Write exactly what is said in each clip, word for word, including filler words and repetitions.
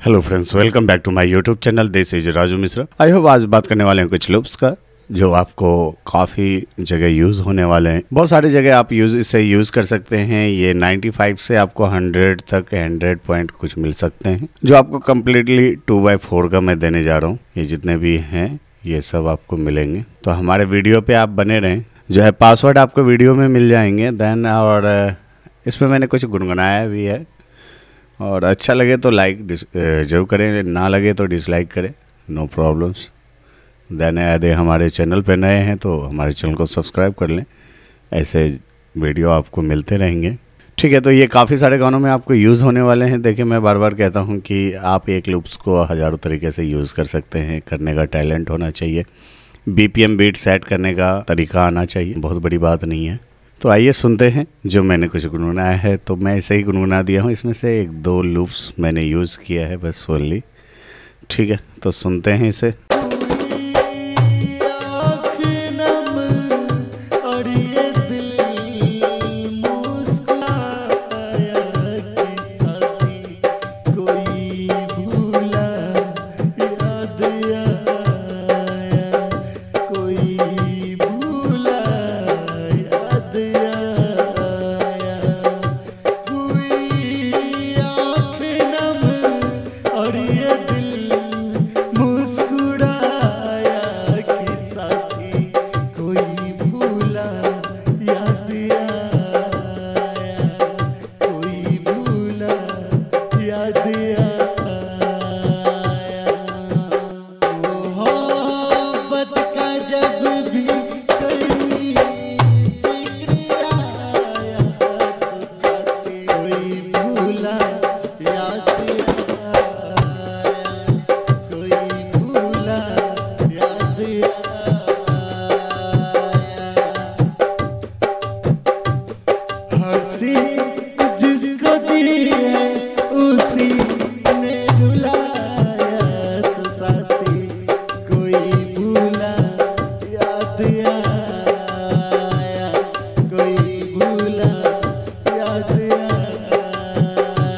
Hello friends, welcome back to my YouTube channel this is Raju Mishra. I hope आज बात करने वाले हैं कुछ लूप्स का जो आपको काफ़ी जगह यूज़ होने वाले हैं। बहुत सारी जगह आप यूज़ इसे यूज़ कर सकते हैं। ये पचानवे से आपको हंड्रेड तक हंड्रेड पॉइंट कुछ मिल सकते हैं, जो आपको कम्प्लीटली टू बाई फोर का मैं देने जा रहा हूँ। ये जितने भी हैं ये सब आपको मिलेंगे, तो हमारे वीडियो पे आप बने रहें। जो है पासवर्ड आपको वीडियो में मिल जाएंगे देन, और इसमें मैंने कुछ गुनगुनाया भी है, और अच्छा लगे तो लाइक जरूर करें, ना लगे तो डिसलाइक करें, नो प्रॉब्लम्स। देन यदि हमारे चैनल पर नए हैं तो हमारे चैनल को सब्सक्राइब कर लें, ऐसे वीडियो आपको मिलते रहेंगे। ठीक है, तो ये काफ़ी सारे गानों में आपको यूज़ होने वाले हैं। देखिए, मैं बार बार कहता हूँ कि आप एक लूप्स को हज़ारों तरीके से यूज़ कर सकते हैं। करने का टैलेंट होना चाहिए, बीपीएम बीट सेट करने का तरीका आना चाहिए, बहुत बड़ी बात नहीं है। तो आइए सुनते हैं जो मैंने कुछ गुनगुनाया है। तो मैं ऐसे ही गुनगुना दिया हूँ, इसमें से एक दो लूप्स मैंने यूज़ किया है बस ओनली। ठीक है, तो सुनते हैं इसे। जिसको दी है उसी ने रुलाया, तो साथी कोई भूला याद आया, कोई भूला याद आया।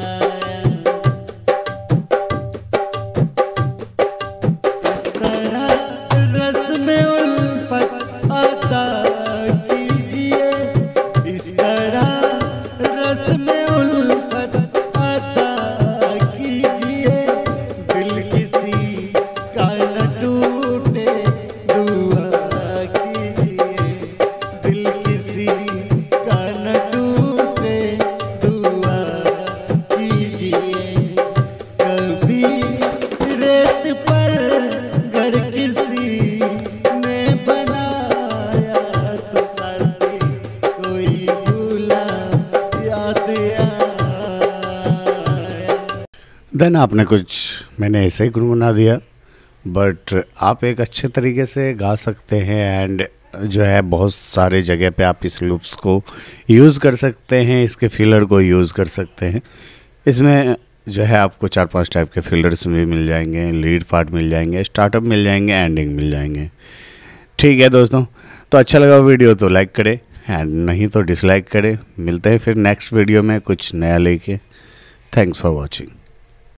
इस तरह रस में उल्फत आता कीजिए, इस तरह रस में उल्फत आता कीजिए। दिल किसी का न टूटे दुआ कीजिए, दिल किसी का न टूटे दुआ कीजिए। कभी रेत पर घर किसी ने बनाया, तो साथी कोई भूला याद आया। देन आपने कुछ मैंने ऐसे ही गुनगुना दिया, बट आप एक अच्छे तरीके से गा सकते हैं। एंड जो है बहुत सारे जगह पे आप इस लूप्स को यूज़ कर सकते हैं, इसके फिलर को यूज़ कर सकते हैं। इसमें जो है आपको चार पांच टाइप के फिलर्स भी मिल जाएंगे, लीड पार्ट मिल जाएंगे, स्टार्टअप मिल जाएंगे, एंडिंग मिल जाएंगे। ठीक है दोस्तों, तो अच्छा लगा वीडियो तो लाइक करें, एंड नहीं तो डिसलाइक करें। मिलते हैं फिर नेक्स्ट वीडियो में कुछ नया लेके। Thanks for watching.